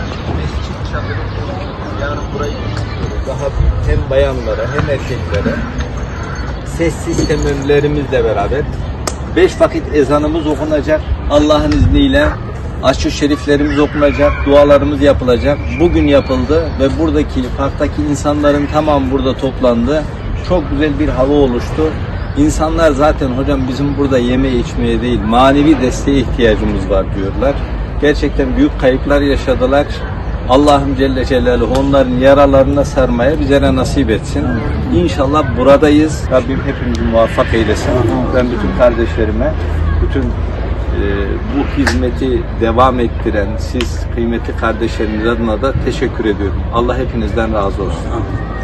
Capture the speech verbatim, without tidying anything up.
mescit çadırı kurduk. Yani burayı daha hem bayanlara hem erkeklere ses sistemlerimizle beraber beş vakit ezanımız okunacak. Allah'ın izniyle aşk-ı şeriflerimiz okunacak, dualarımız yapılacak. Bugün yapıldı ve buradaki parktaki insanların tamamı burada toplandı. Çok güzel bir hava oluştu. İnsanlar zaten hocam bizim burada yeme içmeye değil manevi desteğe ihtiyacımız var diyorlar. Gerçekten büyük kayıplar yaşadılar. Allah'ım Celle Celaluhu onların yaralarına sarmaya bizlere nasip etsin. İnşallah buradayız. Rabbim hepimizi muvaffak eylesin. Ben bütün kardeşlerime, bütün e, bu hizmeti devam ettiren siz kıymetli kardeşleriniz adına da teşekkür ediyorum. Allah hepinizden razı olsun.